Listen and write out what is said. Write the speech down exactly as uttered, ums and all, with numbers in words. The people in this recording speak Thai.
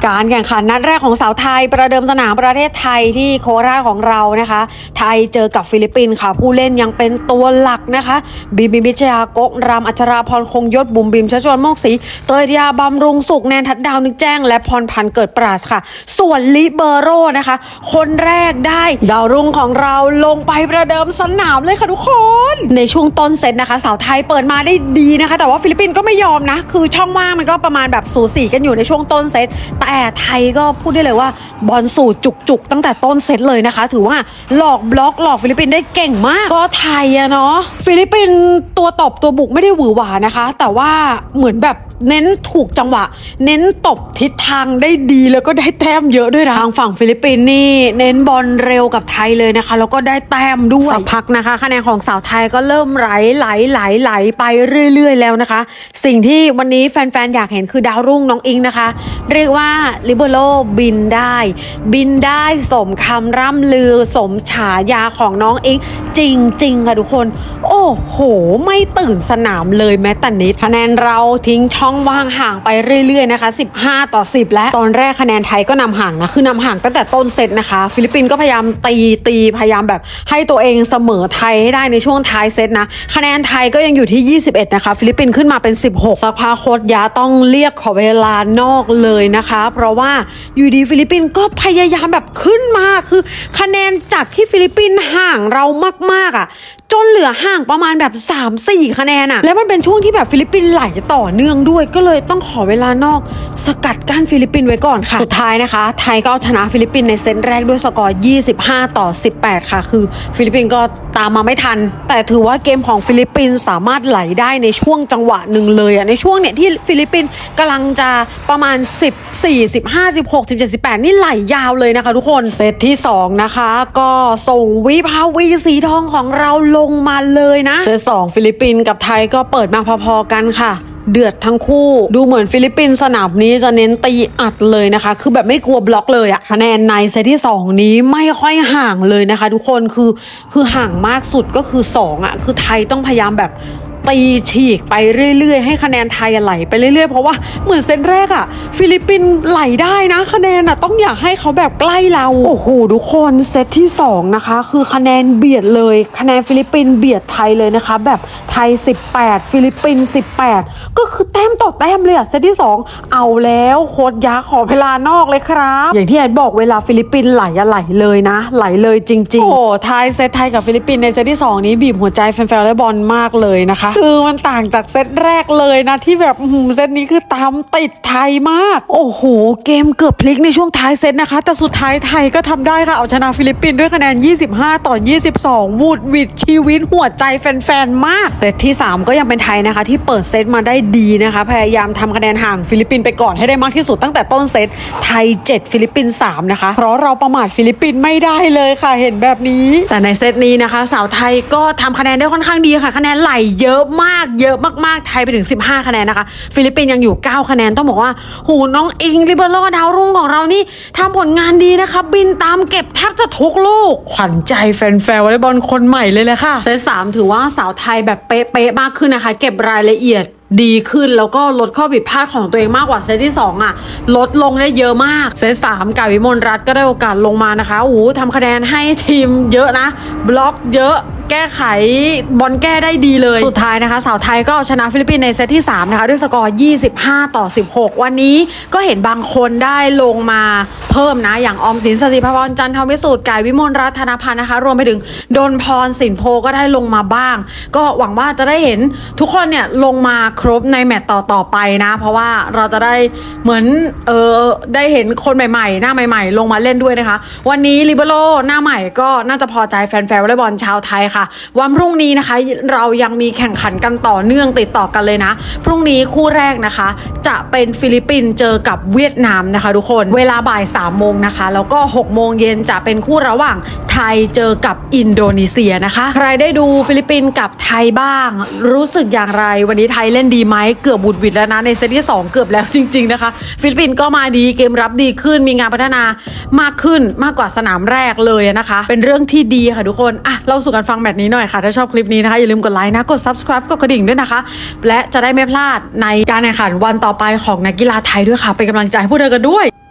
การแข่งขันนัดแรกของสาวไทยประเดิมสนามประเทศไทยที่โคราชของเรานะคะไทยเจอกับฟิลิปปินส์ค่ะผู้เล่นยังเป็นตัวหลักนะคะบีมบิมพิชยากกรำอัชราพรคงยศบุ๋มบิมชัชวรโมกศรีเตยยาบำรุงสุขแนนทัดดาวนึกแจ้งและพรพันธ์เกิดปราศค่ะส่วนลิเบโร่นะคะคนแรกได้ดาวรุ่งของเราลงไปประเดิมสนามเลยค่ะทุกคนในช่วงต้นเซตนะคะสาวไทยเปิดมาได้ดีนะคะแต่ว่าฟิลิปปินส์ก็ไม่ยอมนะคือช่องว่างมันก็ประมาณแบบสูสีกันอยู่ในช่วงต้นเซตแต่ไทยก็พูดได้เลยว่าบอลสู่จุกๆตั้งแต่ต้นเซตเลยนะคะถือว่าหลอกบล็อกหลอกฟิลิปปินส์ได้เก่งมากก็ไทยอะเนาะฟิลิปปินส์ตัวตบตัวบุกไม่ได้หวือหวานะคะแต่ว่าเหมือนแบบเน้นถูกจังหวะเน้นตบทิศทางได้ดีแล้วก็ได้แต้มเยอะด้วยนะทางฝั่งฟิลิปปินส์นี่เน้นบอลเร็วกับไทยเลยนะคะแล้วก็ได้แต้มด้วยสักพักนะคะคะแนนของสาวไทยก็เริ่มไหลไหลไหลไหลไปเรื่อยๆแล้วนะคะสิ่งที่วันนี้แฟนๆอยากเห็นคือดาวรุ่งน้องอิงนะคะเรียกว่าลิเบโร่บินได้บินได้สมคำร่ำลือสมฉายาของน้องอิงจริงๆค่ะทุกคนโอ้โหไม่ตื่นสนามเลยแม้แต่นิดคะแนนเราทิ้งช่องว่างห่างไปเรื่อยๆนะคะสิบห้าต่อสิบและตอนแรกคะแนนไทยก็นำห่างนะคือนำห่างตั้งแต่ต้นเซตนะคะฟิลิปปินส์ก็พยายามตีตีพยายามแบบให้ตัวเองเสมอไทยให้ได้ในช่วงท้ายเซตนะคะแนนไทยก็ยังอยู่ที่ยี่สิบเอ็ดนะคะฟิลิปปินส์ขึ้นมาเป็นสิบหกสักพักโค้ชยาต้องเรียกขอเวลานอกเลยนะคะเพราะว่าอยู่ดีฟิลิปปินส์ก็พยายามแบบขึ้นมาคือคะแนนจากที่ฟิลิปปินส์ห่างเรามากๆอ่ะจนเหลือห่างประมาณแบบ สามถึงสี่ คะแนนอะแล้วมันเป็นช่วงที่แบบฟิลิปปินส์ไหลต่อเนื่องด้วยก็เลยต้องขอเวลานอกสกัดกั้นฟิลิปปินส์ไว้ก่อนค่ะสุดท้ายนะคะไทยก็เอาชนะฟิลิปปินส์ในเซตแรกด้วยสกอร์ยี่สิบห้าต่อสิบแปดค่ะคือฟิลิปปินส์ก็ตามมาไม่ทันแต่ถือว่าเกมของฟิลิปปินส์สามารถไหลได้ในช่วงจังหวะหนึ่งเลยอะในช่วงเนี่ยที่ฟิลิปปินส์กำลังจะประมาณสิบสี่ สิบห้า สิบหก สิบเจ็ด สิบแปดนี่ไหลยาวเลยนะคะทุกคนเซตที่สองนะคะก็ส่งวิภาวีสีทองของเราลงมาเลยนะเซตสองฟิลิปปินส์กับไทยก็เปิดมาพอๆกันค่ะเดือดทั้งคู่ดูเหมือนฟิลิปปินส์สนามนี้จะเน้นตีอัดเลยนะคะคือแบบไม่กลัวบล็อกเลยอะคะแนนในเซตที่สองนี้ไม่ค่อยห่างเลยนะคะทุกคนคือคือห่างมากสุดก็คือสองอะคือไทยต้องพยายามแบบตีฉีกไปเรื่อยๆให้คะแนนไทยไหลไปเรื่อยๆเพราะว่าเหมือนเซตแรกอะฟิลิปปินส์ไหลได้นะคะแนนอะต้องอยากให้เขาแบบใกล้เราโอ้โหทุกคนเซตที่สองนะคะคือคะแนนเบียดเลยคะแนนฟิลิปปินส์เบียดไทยเลยนะคะแบบไทยสิบแปดฟิลิปปินส์สิบแปดก็คือแต้มต่อแต้มเลยอะเซตที่สองเอาแล้วโค้ชยาขอเวลานอกเลยครับอย่างที่แอดบอกเวลาฟิลิปปินส์ไหลอะไหลเลยนะไหลเลยจริงๆโอ้ไทยเซตไทยกับฟิลิปปินส์ในเซตที่สองนี้บีบหัวใจแฟนๆวอลเลย์บอลมากเลยนะคะคือมันต่างจากเซตแรกเลยนะที่แบบเซตนี้คือตามติดไทยมากโอ้โหเกมเกือบพลิกในช่วงท้ายเซตนะคะแต่สุดท้ายไทยก็ทำได้ค่ะเอาชนะฟิลิปปินส์ด้วยคะแนนยี่สิบห้าต่อยี่สิบสองวูดวิดชีวิตหัวใจแฟนๆมากเซตที่สามก็ยังเป็นไทยนะคะที่เปิดเซตมาได้ดีนะคะพยายามทำคะแนนห่างฟิลิปปินส์ไปก่อนให้ได้มากที่สุดตั้งแต่ต้นเซตไทยเจ็ดฟิลิปปินส์สามนะคะเพราะเราประมาทฟิลิปปินส์ไม่ได้เลยค่ะเห็นแบบนี้แต่ในเซตนี้นะคะสาวไทยก็ทำคะแนนได้ค่อนข้างดีค่ะคะแนนไหลเยอะมากเยอะมากๆไทยไปถึงสิบห้าคะแนนนะคะฟิลิปปินส์ยังอยู่เก้าคะแนนต้องบอกว่าหูน้องอิงลิเบโร่ดาวรุ่งของเรานี่ทำผลงานดีนะคะบินตามเก็บแทบจะทุกลูกขวัญใจแฟนๆวอลเลย์บอลคนใหม่เลยแหละค่ะเซตสามถือว่าสาวไทยแบบเป๊ะๆมากขึ้นนะคะเก็บรายละเอียดดีขึ้นแล้วก็ลดข้อผิดพลาดของตัวเองมากกว่าเซตที่สองอ่ะลดลงได้เยอะมากเซตสามกาวิมลรัตน์ก็ได้โอกาสลงมานะคะโอ้โหทำคะแนนให้ทีมเยอะนะบล็อกเยอะแก้ไขบอลแก้ได้ดีเลยสุดท้ายนะคะสาวไทยก็ชนะฟิลิปปินส์ในเซตที่สามนะคะด้วยสกอร์ยี่สิบห้าต่อสิบหกวันนี้ก็เห็นบางคนได้ลงมาเพิ่มนะอย่างออมสิน สศิภพรจันทวิสูตรกายวิมลรัตน์ธนพันธ์นะคะรวมไปถึงดลพรสินโพก็ได้ลงมาบ้างก็หวังว่าจะได้เห็นทุกคนเนี่ยลงมาครบในแมตช์ต่อๆไปนะเพราะว่าเราจะได้เหมือนเออได้เห็นคนใหม่ๆหน้าใหม่ๆลงมาเล่นด้วยนะคะวันนี้ลิเบโร่หน้าใหม่ก็น่าจะพอใจแฟนๆวอลเลย์บอลชาวไทยวันพรุ่งนี้นะคะเรายังมีแข่งขันกันต่อเนื่องติดต่อกันเลยนะพรุ่งนี้คู่แรกนะคะจะเป็นฟิลิปปินส์เจอกับเวียดนามนะคะทุกคนเวลาบ่ายสามโมงนะคะแล้วก็หกโมงเย็นจะเป็นคู่ระหว่างไทยเจอกับอินโดนีเซียนะคะใครได้ดูฟิลิปปินส์กับไทยบ้างรู้สึกอย่างไรวันนี้ไทยเล่นดีไหมเกือบบุดวิดแล้วนะในเซตที่สองเกือบแล้วจริงๆนะคะฟิลิปปินส์ก็มาดีเกมรับดีขึ้นมีงานพัฒนามากขึ้นมากกว่าสนามแรกเลยนะคะเป็นเรื่องที่ดีค่ะทุกคนอ่ะเราสู่กันฟังแบบนี้หน่อยค่ะถ้าชอบคลิปนี้นะคะอย่าลืมกดไลค์นะกด ซับสไครบ์ กดกระดิ่งด้วยนะคะและจะได้ไม่พลาดในการแข่งขันวันต่อไปของนักกีฬาไทยด้วยค่ะเป็นกำลังใจให้พวกเธอกันด้วย